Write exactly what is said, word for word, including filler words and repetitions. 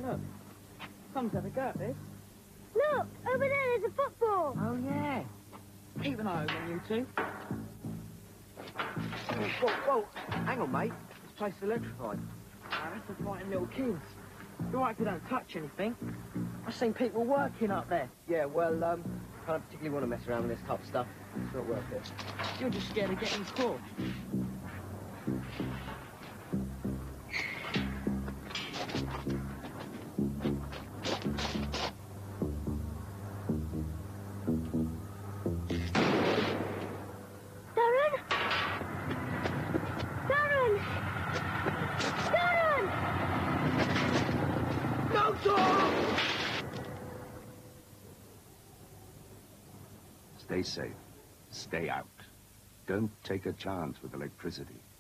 look. Someone's had a go at this. Look, over there, there's a football. Oh, yeah. Keep an eye on you two. Whoa, whoa, hang on, mate. This place is electrified. Oh, that's for fighting little kids. You're right if you don't touch anything. I've seen people working up there. Yeah, well, um, I don't particularly want to mess around with this type of stuff. It's not worth it. You're just scared of getting caught. Stay safe. Stay out. Don't take a chance with electricity.